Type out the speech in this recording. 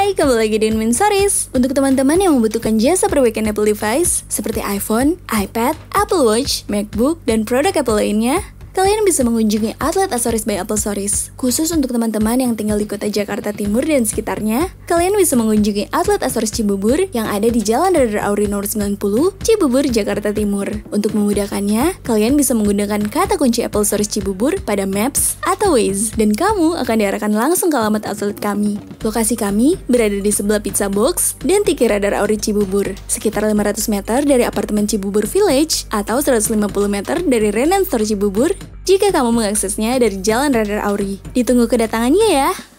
Hai, kembali lagi di Min Stories. Untuk teman-teman yang membutuhkan jasa perbaikan Apple device seperti iPhone, iPad, Apple Watch, MacBook, dan produk Apple lainnya, kalian bisa mengunjungi outlet Accessories by Apple Stories. Khusus untuk teman-teman yang tinggal di kota Jakarta Timur dan sekitarnya, kalian bisa mengunjungi outlet Accessories Cibubur yang ada di Jalan Radar Auri nomor 90, Cibubur, Jakarta Timur. Untuk memudahkannya, kalian bisa menggunakan kata kunci Apple Stories Cibubur pada Maps atau Waze, dan kamu akan diarahkan langsung ke alamat outlet kami. Lokasi kami berada di sebelah Pizza Box dan Tiki Radar Auri Cibubur, sekitar 500 meter dari apartemen Cibubur Village atau 150 meter dari Renan Store Cibubur jika kamu mengaksesnya dari Jalan Radar Auri. Ditunggu kedatangannya ya!